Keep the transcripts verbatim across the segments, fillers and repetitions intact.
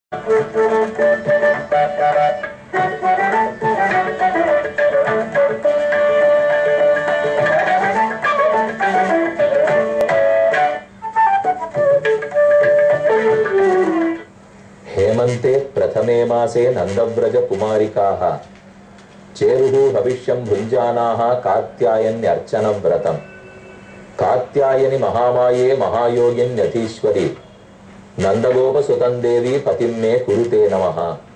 हेमंते प्रथमे मासे नंदव्रज कुमारिकाः चेरुः भविष्यं भुञ्जानाः कात्यायन्यर्चन व्रतम् कात्यायनि महामाये महायोगिन्यतीश्वरी नंदगोप सुतंदेवी पतिम्मे कुरुते नमः.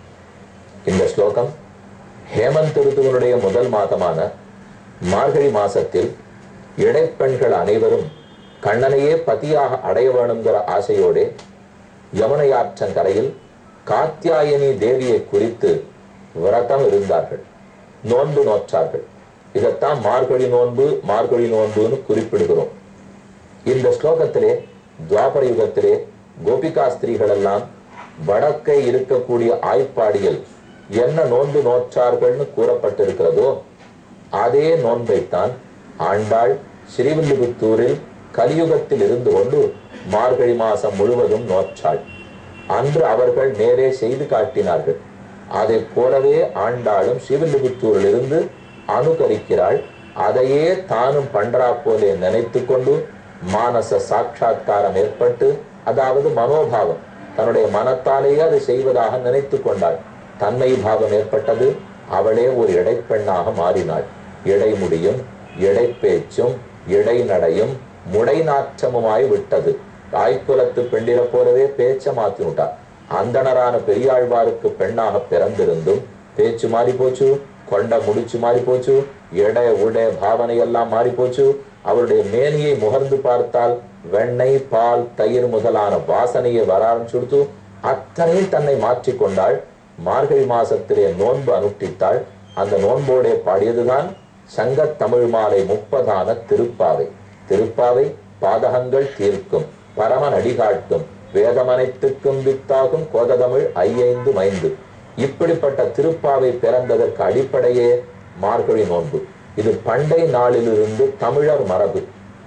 இந்த ஸ்லோகம் ஹேமந்த் ருத்துவனுடைய முதல் மாதமான மார்கழி மாசத்தில் இடைப்பெண்கள் அனைவரும் கண்ணனையே பதியாக அடைய வேணுங்கிற ஆசையோடு யமுனையாற்றங்கரையில் காத்யாயனி தேவியை குறித்து விரதம் இருந்தார்கள், நோன்பு நோற்றார்கள். இதைத்தான் மார்கழி நோன்பு மார்கழி நோன்புன்னு குறிப்பிடுகிறோம். இந்த ஸ்லோகத்திலே துவாபர யுகத்திலே கோபிகா ஸ்திரீகள் எல்லாம் வடக்கே இருக்கக்கூடிய ஆய்ப்பாடியில் என்ன நோன்பு நோற்றார்கள்னு கூறப்பட்டிருக்கிறதோ அதே நோன்பைத்தான் ஆண்டாள் ஸ்ரீவில்லிபுத்தூரில் கலியுகத்தில் இருந்து கொண்டு மார்கழி மாசம் முழுவதும் நோற்றாள். அன்று அவர்கள் நேரே செய்து காட்டினார்கள். அதை போலவே ஆண்டாளும் ஸ்ரீவில்லிபுத்தூரில் இருந்து அனுகரிக்கிறாள். அதையே தானும் பண்றா போலே நினைத்து கொண்டு மானச சாட்சா்காரம் ஏற்பட்டு, அதாவது மனோபாவம், தன்னுடைய மனத்தாலேயே அதை செய்வதாக நினைத்து கொண்டாள். தன்மை பாவம் ஏற்பட்டது. அவளே ஒரு இடைப்பெண்ணாக மாறினாள். இடைமுடியும் இடைப்பேச்சும் இடைநடையும் முடை நாற்றமுமாய் விட்டது. தாய்க்குலத்து பெண்டிர போலவே பேச்ச மாத்தினுட்டார். அந்தணரான பெரியாழ்வாருக்கு பெண்ணாக பிறந்திருந்தும் பேச்சு மாறி போச்சு, கொண்ட முடிச்சு மாறி போச்சு, எடை உடை பாவனை எல்லாம் மாறி போச்சு. அவருடைய மேனியை முகர்ந்து பார்த்தால் வெண்ணெய் பால் தயிர் முதலான வாசனையை வர ஆரம்பிச்சுடுத்து. அத்தனை தன்னை மாற்றிக்கொண்டாள். மார்கழி மாசத்திலே நோன்பு அனுஷ்டித்தாள். அந்த நோன்போடே பாடியதுதான் சங்க தமிழ் மாலை முப்பதான திருப்பாவை. திருப்பாவை பாதகங்கள் தீர்க்கும், பரமன் அடிகாட்டும், வேதமனைத்துக்கும் வித்தாகும் கோததமிழ் ஐயைந்து மைந்து. இப்படிப்பட்ட திருப்பாவை பிறந்ததற்கு அடிப்படையே மார்கழி நோன்பு. இது பண்டை நாளிலிருந்து தமிழர் மரபு.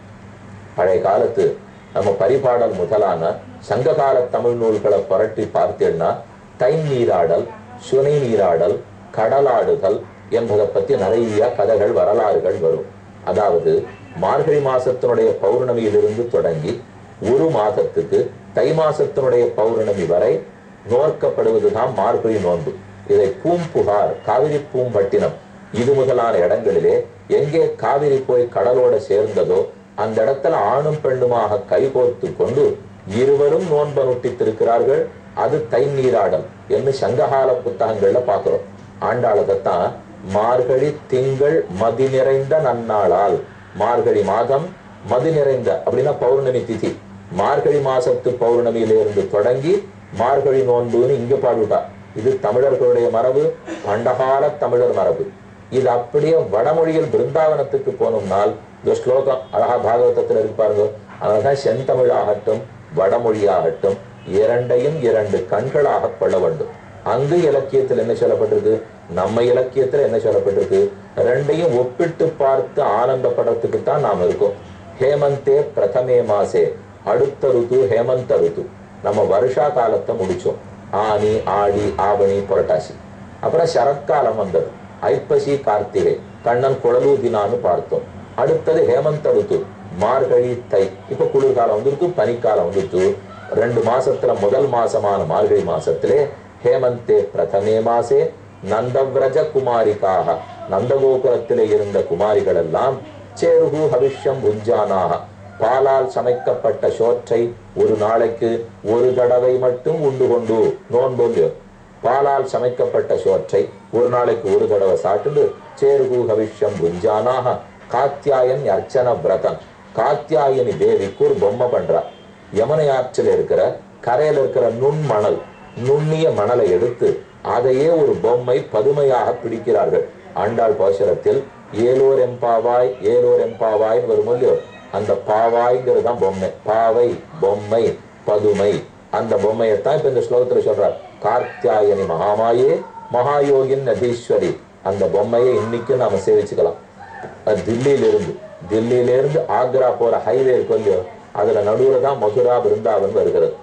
பழைய காலத்து நம்ம பரிபாடல் முதலான சங்ககால தமிழ் நூல்களை புரட்டி பார்த்தேன்னா தை நீராடல், சுனை நீராடல், கடலாடுதல் என்பதை பத்தி நிறைய கதைகள் வரலாறுகள் வரும். அதாவது மார்கழி மாசத்தினுடைய பௌர்ணமியிலிருந்து தொடங்கி ஒரு மாதத்துக்கு தை மாசத்தினுடைய பௌர்ணமி வரை நோக்கப்படுவதுதான் மார்கழி நோன்பு. இதை பூம்புகார், காவிரி பூம்பட்டினம் இது முதலான இடங்களிலே எங்கே காவிரி போய் கடலோட சேர்ந்ததோ அந்த இடத்துல ஆணும் பெண்ணுமாக கைகோர்த்து கொண்டு இருவரும் நோன்பு நுட்டித்திருக்கிறார்கள். அது தை நீராடல் என்று சங்ககால புத்தகங்கள்ல பாக்குறோம். ஆண்டாளதைத்தான் மார்கழி திங்கள் மதி நிறைந்த நன்னாளால், மார்கழி மாதம் மதி நிறைந்த அப்படின்னா பௌர்ணமி திதி, மார்கழி மாசத்து பௌர்ணமியிலிருந்து தொடங்கி மார்கழி நோன்புன்னு இங்க பாடுட்டா. இது தமிழர்களுடைய மரபு, பண்டகால தமிழர் மரபு. இது அப்படியே வடமொழியில் பிருந்தாவனத்துக்கு போனோம்னால் இந்த ஸ்லோகம் அழகா பாகவதத்துல இருக்கு பாருங்க. அதனால்தான் செந்தமிழாகட்டும் வடமொழியாகட்டும் இரண்டையும் இரண்டு கண்களாக கொள்ள வேண்டும். அங்கு இலக்கியத்தில் என்ன சொல்லப்பட்டிருக்கு, நம்ம இலக்கியத்துல என்ன சொல்லப்பட்டிருக்கு, ரெண்டையும் ஒப்பிட்டு பார்த்து ஆனந்தப்படுறதுக்கு தான் நாம் இருக்கோம். ஹேமந்தே பிரதமே மாசே, அடுத்த ருத்து ஹேமந்த ருத்து. நம்ம வருஷா காலத்தை முடிச்சோம். ஆனி ஆடி ஆவணி புரட்டாசி. அப்புறம் சரத்காலம் வந்தது, ஐப்பசி கார்த்திகை, கண்ணன் குழலூதினான்னு பார்த்தோம். அடுத்தது ஹேமந்த ருத்து, மார்கழி தை. இப்ப குளிர்காலம் வந்துருக்கு, பனிக்காலம் வந்துருச்சு. ரெண்டு மாசத்துல முதல் மாசமான மார்கழி மாசத்திலே ஹேமந்தே பிரதமே மாசே நந்தவ்ரஜ குமாரிக்காக, நந்தகோகுலத்திலே இருந்த குமாரிகள் எல்லாம் சேருகு ஹவிஷ்யம் புஞ்சானாக, பாலால் சமைக்கப்பட்ட சோற்றை ஒரு நாளைக்கு ஒரு தடவை மட்டும் உண்டு கொண்டு நோன்பு. பாலால் சமைக்கப்பட்ட சோற்றை ஒரு நாளைக்கு ஒரு தடவை சாப்பிட்டு சேருகு ஹவிஷ்யம் புஞ்சானாக காத்யாயன் அர்ச்சன விரதம். காத்யாயனி தேவிக்கு ஒரு பொம்மை பண்றா. யமுனை ஆற்றில் இருக்கிற கரையில் இருக்கிற நுண்மணல், நுண்ணிய மணலை எடுத்து அதையே ஒரு பொம்மை பதுமையாக பிடிக்கிறார்கள். ஆண்டாள் பாசுரத்தில் ஏலோர் எம்பாவாய் ஏலோர் எம்பாவாய்ன்னு வரும் இல்லையோ, அந்த பாவாய்ங்கிறது தான் பொம்மை. பாவை பொம்மை பதுமை, அந்த பொம்மையத்தான் இப்ப இந்த ஸ்லோகத்துல சொல்றார். கார்த்தியாயனி மகாமாயே மகாயோகின் நதீஸ்வரி. அந்த பொம்மையை இன்னைக்கு நாம சேவிச்சுக்கலாம். தில்லியிலிருந்து தில்லியிலிருந்து ஆக்ரா போற ஹைவே இருக்கு இல்லையோ, அதுல நடுவுல தான் மதுரா பிருந்தாவன் வருகிறது.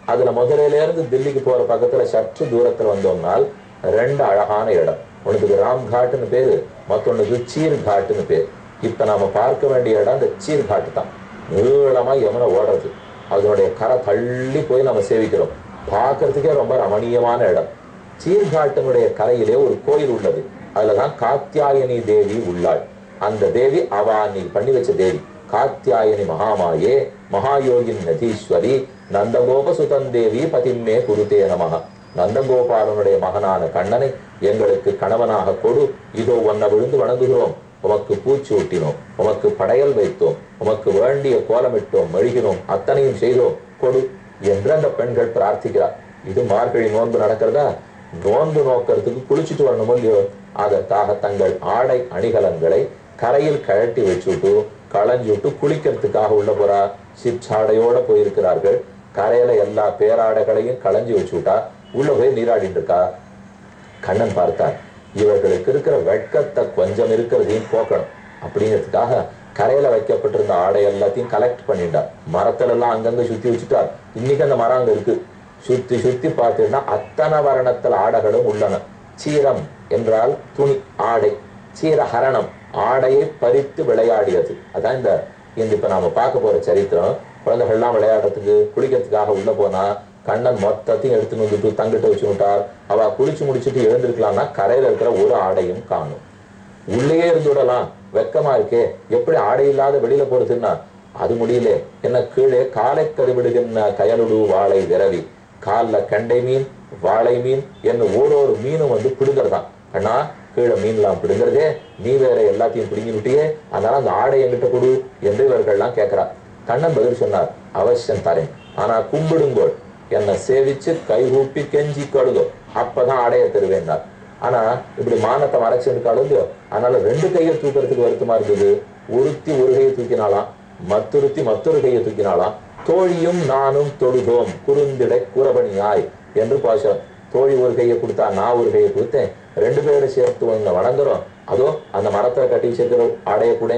அதுல மதுரையில இருந்து தில்லிக்கு போற பக்கத்துல சற்று தூரத்துல வந்தோம்னால் ரெண்டு அழகான இடம். ஒண்ணுக்கு ராம் காட்டுன்னு பேரு, மத்தொன்னுக்கு சீர் காட்டுன்னு பேரு. இப்ப நாம பார்க்க வேண்டிய இடம் இந்த சீர் காட்டு தான். நீளமா யமுனை ஓடுறது, அதனுடைய கரை தள்ளி போய் நம்ம சேவிக்கிறோம். பார்க்கறதுக்கே ரொம்ப ரமணீயமான இடம். சீர்காட்டினுடைய கரையிலே ஒரு கோயில் உள்ளது. அதுலதான் காத்தியாயனி தேவி உள்ளாள். அந்த தேவி அவ அன்னைக்கு பண்ணி வச்ச தேவி காத்தியாயனி மகாமாயே மகாயோகின் நதீஸ்வரி நந்தகோப சுதந்தேவி பதிமே குருதே நமஹ. நந்தகோபாலனுடைய மகனான கண்ணனை எங்களுக்கு கணவனாக கொடு, இதோ ஒன்ன விழுந்து வணங்குகிறோம், உமக்கு பூச்சி ஊட்டினோம், உமக்கு படையல் வைத்தோம், உமக்கு வேண்டிய கோலமிட்டோம், மெழுகினோம், அத்தனையும் செய்தோம், கொடு என்று அந்த பெண்கள் பிரார்த்திக்கிறார். இது மார்கழி நோன்பு நடக்கிறதா? நோன்பு நோக்கிறதுக்கு குளிச்சுட்டு வரணும் இல்லையோ, அதற்காக தங்கள் ஆடை அணிகலன்களை கரையில் கழட்டி வச்சுட்டு களைஞ்சுட்டு குளிக்கிறதுக்காக உள்ள போறா. சிற்றாடையோட போயிருக்கிறார்கள். கரையில எல்லா பேராடைகளையும் களைஞ்சு வச்சுட்டா உள்ள போய் நீராடிட்டு இருக்கா. கண்ணன் பார்த்தார், இவர்களுக்கு இருக்கிற வெட்கத்தை கொஞ்சம் இருக்கிறதையும் போக்கணும் அப்படிங்கிறதுக்காக கரையில வைக்கப்பட்டிருந்த ஆடை எல்லாத்தையும் கலெக்ட் பண்ணிட்டார். மரத்துல எல்லாம் அங்கங்க சுத்தி வச்சுட்டார். இன்னைக்கு அந்த மரம் அங்க இருக்கு. சுத்தி சுத்தி பார்த்தீங்கன்னா அத்தனை வர்ணத்தில் ஆடைகளும் உள்ளன. சீரம் என்றால் துணி, ஆடை. சீரஹரணம் ஆடையை பறித்து விளையாடியது. அதான் இந்த இந்த இப்ப நாம பார்க்க போற சரித்திரம். குழந்தைகள்லாம் விளையாடுறதுக்கு குளிக்கிறதுக்காக உள்ள போனா கண்ணன் மொத்தத்தையும் எடுத்துன்னு வந்துட்டு தங்கிட்ட வச்சு விட்டார். அவ குளிச்சு முடிச்சுட்டு எழுந்திருக்கலாம்னா கரையில இருக்கிற ஒரு ஆடையும் காணும். உள்ளே இருந்து விடலாம், வெக்கமா இருக்கே, எப்படி ஆடை இல்லாத வெளியில போறதுன்னா அது முடியல. என்ன கீழே காலை கருவிடுகின்ற கயலுடு வாழை விரவி, காலில் கண்டை மீன் வாழை மீன் என்ன ஓரொரு மீனும் வந்து பிடுங்கிறதான். அண்ணா கீழே மீன்லாம் பிடுங்கிறதே, நீ வேற எல்லாத்தையும் பிடுங்கி விட்டியே, அதனால அந்த ஆடை என்கிட்ட கொடு என்று இவர்கள்லாம் கேட்கிறார். கண்ணன் பதில் சொன்னார், அவசியம் தரேன், ஆனா கும்பிடுங்கோள், என்னை சேவிச்சு கைகூப்பி கெஞ்சி கழுதோ, அப்பதான் ஆடைய தருவேன்னார். ஆனா இப்படி மானத்தை மறைச்சிருக்காலும் இல்லையோ, அதனால ரெண்டு கையை தூக்கிறதுக்கு வருத்தமா இருந்தது. ஒருத்தி ஒரு கையை தூக்கினாலாம், மற்றொருத்தி மற்றொரு கையை தூக்கினாலாம். தோழியும் நானும் தொழுதோம் குறுந்திடை குறபணியாய் என்று பாசம். தோழி ஒரு கையை கொடுத்தா, நான் ஒரு கையை கொடுத்தேன், ரெண்டு பேரும் சேர்த்து ஒண்ணு வணங்குறோம், அதோ அந்த மரத்துல கட்டி வச்சிருக்கிற ஆடைய கூட.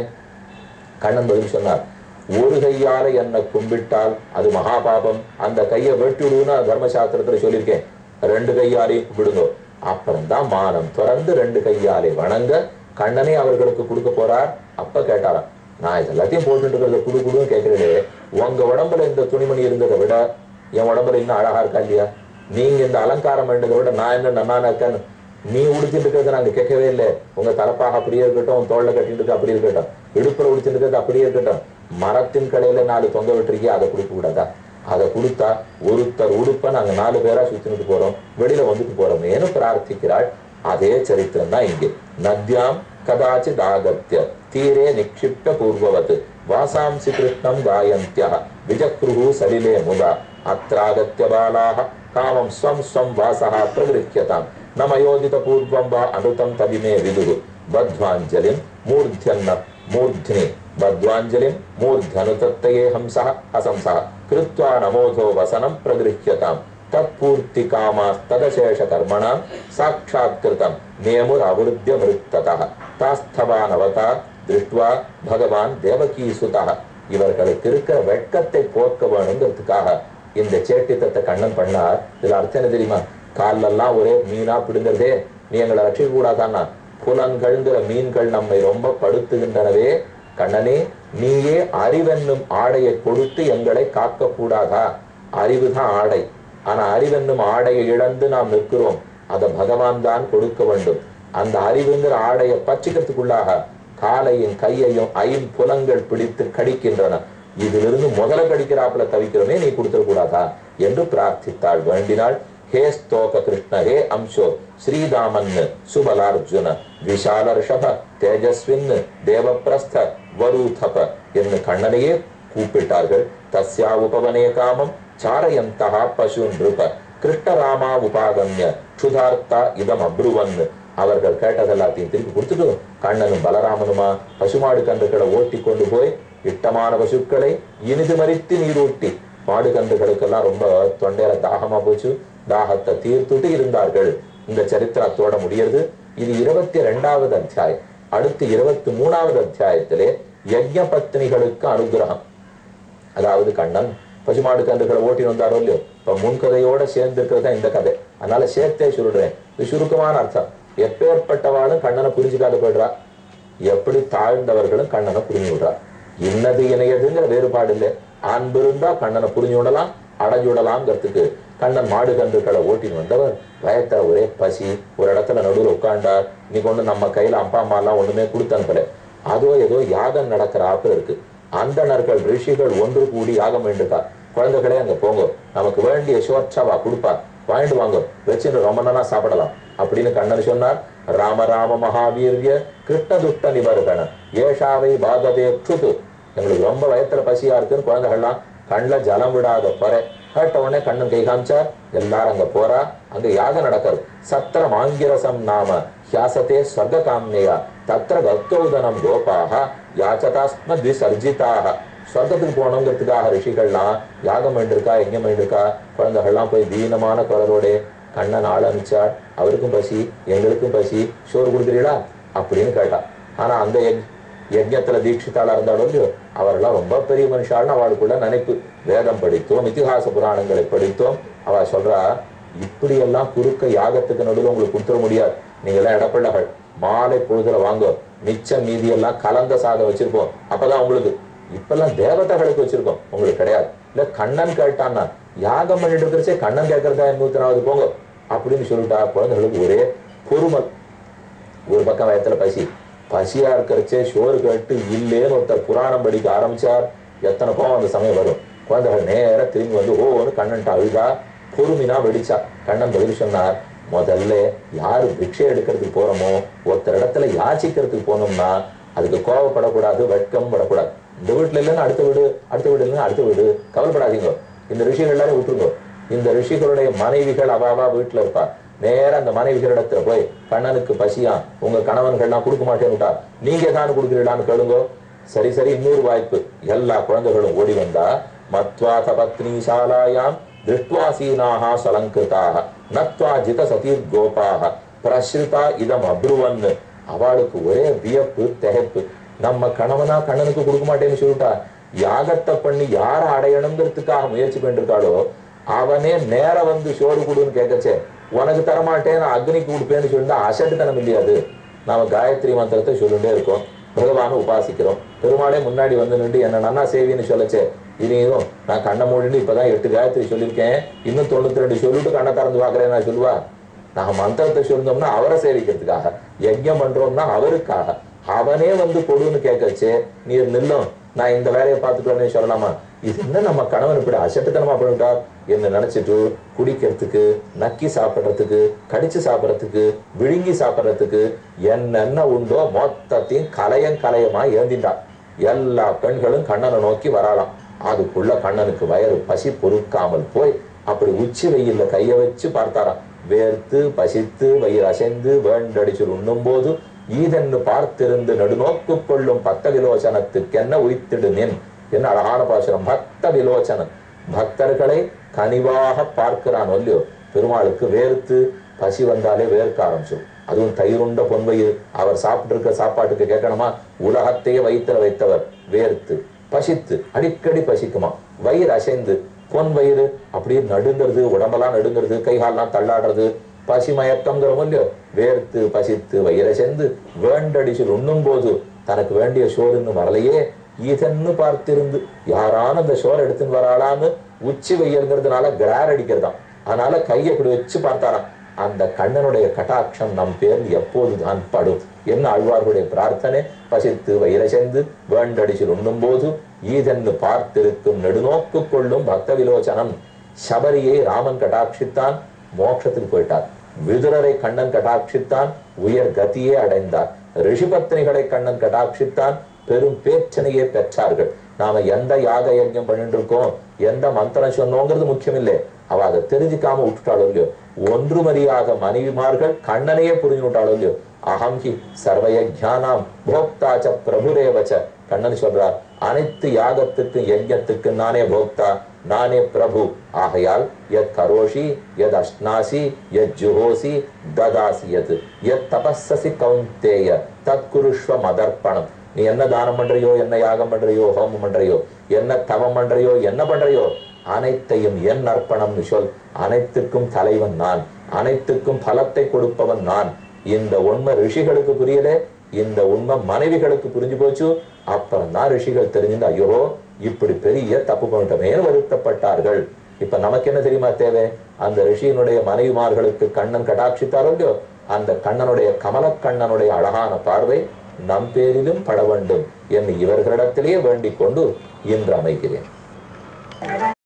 கண்ணன் பதில் சொன்னார், ஒரு கையால என்னை கும்பிட்டால் அது மகாபாபம், அந்த கையை வெட்டி விடுன்னு தர்மசாஸ்திரத்துல சொல்லியிருக்கேன், ரெண்டு கையாலையும் கும்பிடுங்க. அப்புறம்தான் மானம் திறந்து ரெண்டு கையாலே வணங்க கண்ணனே அவர்களுக்கு கொடுக்க போறார். அப்ப கேட்டாராம், நான் இது எல்லாத்தையும் போட்டுட்டு இருக்கிறத குடு குடுன்னு கேட்கிறேன், உங்க உடம்புல இந்த துணிமணி இருந்ததை விட என் உடம்புல இன்னும் அழகா இருக்கா இல்லையா? நீங்க இந்த அலங்காரம் வேண்டதை விட நான் என்ன நன்னான இருக்கேன்னு நீ உடுத்திட்டு இருக்கிறத நாங்க கேட்கவே இல்லை. உங்க தலப்பாக அப்படியே இருக்கட்டும், தோல்ல கட்டிட்டு இருக்க அப்படி இருக்கட்டும், இடுப்புல உடுத்திட்டு இருக்கிறது அப்படியே இருக்கட்டும், மரத்தின் கடையில நாலு தொங்க விட்டுருக்கியா, அதை கொடுக்க கூடாதா? அதை கொடுத்தா ஒருத்தர் உடுப்ப நாங்க நாலு பேரா சுத்தினுட்டு போறோம், வெளியில வந்துட்டு போறோமேனு பிரார்த்திக்கிறாள். அதே சரித்திரம் தான் இங்கே. நத்யாம் கதாச்சி தாகத்ய தீரே நிக்ஷிப்த பூர்வவத் வாசாம்சி கிருஷ்ணம் காயந்தியா விஜக்ருஹு சலிலே முதா அத்ராகத்ய பாலாஹ காமம் ஸ்வம் ஸ்வம் வாசஹ பிரகிருஹ்யதாம் நமயோதித பூர்வம் வா அனுதம் தவிமே விதுகு பத்வாஞ்சலிம் மூர்த்யன்ன மூர்த்னி பத்வாஞ்சலிம் மூர்த்யனுதத்தயே ஹம்சஹ அசம்சஹ கிருத்வா நமோதோ வசனம் பிரகிருஹ்யதாம் தத்பூர்த்தி காமாஸ்ததசேஷ கர்மணாம் சாட்சாத்கிருதம் நேமுர் அவருத்திய மிருத்ததஹ தாஸ்தவான் அவதார் திருஷ்டுவா பகவான் தேவகீ சுதஹ. இவர்களுக்கு இருக்கிற வெட்கத்தை போக்க வேணுங்கிறதுக்காக இந்த சேட்டித்தத்தை கண்ணன் பண்ணார். இதுல அர்த்தம் என்ன தெரியுமா? காலெல்லாம் ஒரே மீனா பிடுங்கிறதே, நீ எங்களை ரட்சிக்க கூடாதான்னா, புலன்கள்ங்கிற மீன்கள் நம்மை ரொம்ப படுத்துகின்றனவே, கண்ணனே நீயே அறிவென்னும் ஆடையை கொடுத்து எங்களை காக்க கூடாதா? அறிவுதான் ஆடை, ஆனா அறிவென்னும் ஆடையை இழந்து நாம் நிற்கிறோம், அதை பகவான் தான் கொடுக்க வேண்டும். அந்த அறிவுங்கிற ஆடையை பற்றிக்கிறதுக்குள்ளாக காலையும் கையையும் ஐம்புலங்கள் பிடித்து கடிக்கின்றன. இதிலிருந்து முதல கடிக்கிறாப்புல தவிக்கிறோமே, நீ கொடுத்துட கூடாதா என்று பிரார்த்தித்தாள், வேண்டினாள். ஹே ஸ்தோக கிருஷ்ண ஹே அம்சோ ஸ்ரீதாமன் சுபலார்ஜுன விஷால ரிஷப தேஜஸ்வின் தேவப்பிரஸ்த வரூதப என்று கண்ணனையே கூப்பிட்டார்கள். தஸ்யா உபவனே காமம் சாரயந்தா பசு நிருப கிருஷ்ணராமா உபாகம்ய க்ஷுதார்த்தா இதம் அப்ருவன். அவர்கள் கேட்டதெல்லாத்தையும் திருப்பி கொடுத்துட்டு கண்ணனும் பலராமனுமா பசுமாடு கன்றுகளை ஓட்டி கொண்டு போய் இட்டமான பசுக்களை இனிது மறித்து நீரூட்டி, மாடு கன்றுகளுக்கெல்லாம் ரொம்ப தொண்டையில தாகமா போச்சு, தாகத்தை தீர்த்துட்டு இருந்தார்கள். இந்த சரித்திரத்தோட முடியறது. இது இருபத்தி ரெண்டாவது அத்தியாயம். அடுத்து இருபத்தி மூணாவது அத்தியாயத்திலே யஜ்ஞ பத்னிகளுக்கு அனுகிரகம். அதாவது கண்ணன் பசுமாடு கன்றுகளை ஓட்டி வந்தாரோ இல்லையோ, இப்ப முன்கதையோட சேர்ந்து இருக்கிறது தான் இந்த கதை. அதனால சேர்த்தே சொல்றேன். இது சுருக்கமான அர்த்தம். எப்பேற்பட்டவாளும் கண்ணனை புரிஞ்சுக்காத போயிடுறா, எப்படி தாழ்ந்தவர்களும் கண்ணனை புரிஞ்சு விடுறா. இன்னது இணையதுங்கிற வேறுபாடு இல்லை. அன்பு இருந்தா கண்ணனை புரிஞ்சு விடலாம், அடைஞ்சு விடலாம்ங்கிறதுக்கு கண்ணன் மாடு கன்றுகளை ஓட்டின்னு வந்தவர். வயத்துல ஒரே பசி, ஒரு இடத்துல நடுவில் உட்காண்டார். இன்னைக்கு ஒண்ணு நம்ம கையில அப்பா அம்மா எல்லாம் ஒண்ணுமே கொடுத்து அனுப்பல. அதோ ஏதோ யாகம் நடக்கிற ஆப்பு இருக்கு. அந்தணர்கள் ரிஷிகள் ஒன்று கூடி யாகம் வேண்டிருக்கா. குழந்தைகளே அங்க போங்க, நமக்கு வேண்டிய சோற்றாவா கொடுப்பா, வாங்கிட்டு வாங்க, வச்சுட்டு ரொம்ப நாளா சாப்பிடலாம் அப்படின்னு கண்ணன் சொன்னார். ராம ராம மகாவீரிய கிருஷ்ண துஷ்ட நிபர்கண ஏஷாவை பாததே க்ஷுது. எங்களுக்கு ரொம்ப வயத்துல பசியா இருக்குன்னு குழந்தைகள்லாம் கண்ணுல ஜலம் விடாத போற கேட்ட உடனே கண்ணன் கை காமிச்சார். எல்லாரும் அங்க போறா. அங்க யாகம் நடக்கிறது. சத்திர மாங்கிரசம் நாம ஹியாசத்தே ஸ்வர்க காம்னேயா தத்திர கத்தோதனம் கோபாக யாச்சதாஸ்ம த்விசர்ஜிதாக. சொர்க்கத்துக்கு போனோங்கிறதுக்காக ரிஷிகள்லாம் யாகம் வேண்டிருக்கா, எங்கம் வேண்டிருக்கா. குழந்தைகள்லாம் போய் தீனமான குரலோட கண்ணன் ஆள் அனுப்பிச்சார். அவருக்கும் பசி, எங்களுக்கும் பசி, சோறு கொடுக்குறீங்களா அப்படின்னு கேட்டா. ஆனா அந்த யஜ்ஞத்துல தீட்சித்தாளா இருந்தாலும் இல்லையோ, அவரெல்லாம் ரொம்ப பெரிய மனுஷாள்னு அவளுக்குள்ள நினைப்பு. வேதம் படித்தோம், இத்திஹாச புராணங்களை படித்தோம். அவ சொல்றா, இப்படி எல்லாம் குறுக்க யாகத்துக்கு நடுவில் உங்களுக்கு கொடுத்துட முடியாது. நீங்க எல்லாம் இடப்பிள்ளைகள், மாலை பொழுதுல வாங்க, மிச்சம் மீதி எல்லாம் கலந்த சாதம் வச்சிருப்போம், அப்பதான் உங்களுக்கு. இப்பெல்லாம் தேவதைகளுக்கு வச்சிருக்கோம், உங்களுக்கு கிடையாது. இல்ல கண்ணன் கேட்டான்னா யாகம் பண்ணிட்டு இருக்கிறச்சே கண்ணன் கேட்கறதா நூத்தனாவது போங்க அப்படின்னு சொல்லிட்டா. குழந்தைகளுக்கு ஒரே பொறுமல். ஒரு பக்கம் வயத்துல பசி, பசியா இருக்கிறச்சே சோறு கேட்டு இல்லேன்னு ஒருத்தர் புராணம் படிக்க ஆரம்பிச்சார். எத்தனை கோவம் அந்த சமயம் வரும். குழந்தைகள் நேர திரும்பி வந்து ஓன்னு கண்ணன்ட்ட அழுதா. பொறுமினா வெடிச்சா. கண்ணன் பதில் சொன்னார், முதல்ல யாரு பிக்ஷை எடுக்கிறதுக்கு போறோமோ, ஒருத்தர் இடத்துல யாச்சிக்கிறதுக்கு போனோம்னா அதுக்கு கோவப்படக்கூடாது, வெட்கம் படக்கூடாது. இந்த வீட்டுல இல்லைன்னு அடுத்த வீடு, அடுத்த வீடு இல்லைன்னா அடுத்த வீடு, கவலைப்படாதீங்க. இந்த ரிஷிகள் எல்லாரும் விட்டுருங்க. இந்த ரிஷிகளுடைய மனைவிகள் அவாவா வீட்டுல இருப்பா. நேர அந்த மனைவிகளிடத்துல போய் கண்ணனுக்கு பசியா, உங்க கணவன்கள்லாம் கொடுக்க மாட்டேன்னுட்டா, நீங்க தான் கொடுக்குறீங்களான்னு கேளுங்க. சரி சரி, இன்னொரு வாய்ப்பு. எல்லா குழந்தைகளும் ஓடி வந்தா. மத்வாத பத்னி சாலாயாம் திருஷ்டுவாசீனாக சலங்கிருதாக நத்வா ஜித சதீர் கோபாக பிரஸ்ருதா இதம் அப்ருவன். அவளுக்கு ஒரே வியப்பு, திகைப்பு. நம்ம கணவனா கண்ணனுக்கு கொடுக்க மாட்டேன்னு சொல்லிட்டா. யாகத்தை பண்ணி யார அடையணுங்கிறதுக்காக முயற்சி பண்ணிருக்காளோ அவனே நேர வந்து சோறு கொடுன்னு கேட்கச்சே, உனக்கு தரமாட்டேன் நான் அக்னிக்கு கொடுப்பேன்னு சொல்லிட்டா அசட்டுத்தனம் இல்லையாது. நாம காயத்ரி மந்திரத்தை சொல்லிட்டே இருக்கோம், பகவான உபாசிக்கிறோம். பெருமாளே முன்னாடி வந்து நின்று என்ன நன்னா சேவின்னு சொல்லச்சே, இனியும் நான் கண்ணை மூடிட்டு இப்பதான் எட்டு காயத்ரி சொல்லியிருக்கேன், இன்னும் தொண்ணூத்தி ரெண்டு சொல்லிட்டு கண்ணை திறந்து பாக்குறேன் நான் சொல்லுவா. நாங்க மந்திரத்தை சொல்லிட்டோம்னா அவரை சேவிக்கிறதுக்காக, யஜ்யம் பண்றோம்னா அவருக்காக. அவனே வந்து கொடுன்னு கேட்கச்சே நீர் நில்லும், நான் இந்த வேலையை பார்த்துக்கிறேன்னு சொல்லலாமா? இது என்ன நம்ம கணவன் இப்படி அசட்டுத்தனமா பண்ணிட்டார் என்ன நினைச்சிட்டு குடிக்கிறதுக்கு, நக்கி சாப்பிடுறதுக்கு, கடிச்சு சாப்பிடறதுக்கு, விழுங்கி சாப்பிடறதுக்கு என்னென்ன உண்டோ மொத்தத்தையும் கலையம் கலையமா ஏந்திட்டார். எல்லா பெண்களும் கண்ணனை நோக்கி வரலாம். அதுக்குள்ள கண்ணனுக்கு வயறு பசி பொறுக்காமல் போய் அப்படி உச்சி வெயில்ல கைய வச்சு பார்த்தாராம். வேர்த்து பசித்து வயிறு அசைந்து வேண்டடிச்சு உண்ணும் போது ஈதென்னு பார்த்திருந்து நடுநோக்கு கொள்ளும் பக்த விலோச்சனத்துக்கு என்ன உயிர்த்திடு நின். என்ன அழகான பாசுரம். பக்த விலோச்சனன் பக்தர்களை கனிவாக பார்க்கிறான் இல்லையோ. பெருமாளுக்கு வேர்த்து பசி வந்தாலே வேர்க்க ஆரம்பிச்சிடும். அதுவும் தயிருண்ட பொன்வயிறு. அவர் சாப்பிட்டு இருக்க சாப்பாட்டுக்கு கேட்கணுமா? உலகத்தையே வயிற்றுல வைத்தவர் வேர்த்து பசித்து அடிக்கடி பசிக்குமா, வயிறு அசைந்து பொன் வயிறு அப்படியே நடுங்கிறது, உடம்பெல்லாம் நடுங்கிறது, கைகாலெல்லாம் தள்ளாடுறது, பசி மயக்கம்ங்கிறோம் இல்லையோ. வேர்த்து பசித்து வயிறை சென்று வேண்டடிச்சில் உண்ணும் போது தனக்கு வேண்டிய சோறுன்னு வரலையே, இதன்னு பார்த்திருந்து யாரான அந்த சோறு எடுத்துன்னு வராளான்னு உச்சி வெயில்ங்கிறதுனால கிரார் அடிக்கிறதாம். அதனால கையை இப்படி வச்சு பார்த்தாராம். அந்த கண்ணனுடைய கட்டாட்சம் நம் பேர் எப்போதுதான் படும் என்ன ஆழ்வார்களுடைய பிரார்த்தனை. பசித்து வயிறை சென்று வேண்டடிச்சில் உண்ணும் போது ஈதன்னு பார்த்திருக்கும் நெடுநோக்கு கொள்ளும் பக்த விலோச்சனம். சபரியை ராமன் கட்டாட்சித்தான், மோட்சத்துக்கு போயிட்டார். விதுரரை கண்ணன் கட்டாட்சித்தான், உயர் கதியே அடைந்தார். ரிஷிபத்னிகளை கண்ணன் கட்டாட்சித்தான், பெரும் பேச்சனையே பெற்றார்கள். நாம எந்த யாக யஜ்ஞம் பண்ணிட்டு இருக்கோம், எந்த மந்திரம் சொன்னோங்கிறது முக்கியம் இல்லை. அவ அதை தெரிஞ்சுக்காம விட்டுட்டாளோ இல்லையோ. ஒன்றுமறியாக மனைவிமார்கள் கண்ணனையே புரிஞ்சு விட்டாளோ இல்லையோ. அகம்ஹி சர்வயஜானாம் போக்தாச்ச பிரபுரேவச்ச. கண்ணன் சொல்றார், அனைத்து யாகத்துக்கு யஜ்ஞத்துக்கு நானே போக்தா, நானே பிரபு. ஆகையால் எத் கரோஷி எத் அஷ்னாசி எத் ஜுஹோசி ததாசி எத் எத் தபஸ்ஸசி கௌந்தேய தத் குருஷ்வ மதர்ப்பணம். நீ என்ன தானம் பண்றியோ, என்ன யாகம் பண்றியோ, ஹோமம் பண்றியோ, என்ன தவம் பண்றியோ, என்ன பண்றியோ, அனைத்தையும் என் அர்ப்பணம்னு சொல். அனைத்துக்கும் தலைவன் நான், அனைத்துக்கும் பலத்தை கொடுப்பவன் நான். இந்த உண்மை ரிஷிகளுக்கு புரியல, இந்த உண்மை மனைவிகளுக்கு புரிஞ்சு போச்சு. அப்புறம் தான் ரிஷிகள் தெரிஞ்சுட்டு ஐயோ இப்படி பெரிய தப்பு பண்ணிட்டமே வருத்தப்பட்டார்கள். இப்ப நமக்கு என்ன தெரியுமா தேவை? அந்த ரிஷியினுடைய மனைவிமார்களுக்கு கண்ணன் கடாட்சித்தாரோ, அந்த கண்ணனுடைய கமலக்கண்ணனுடைய அழகான பார்வை நம் பேரிலும் பட வேண்டும் என்று இவர்களிடத்திலேயே வேண்டிக் கொண்டு இன்று அமைகிறேன்.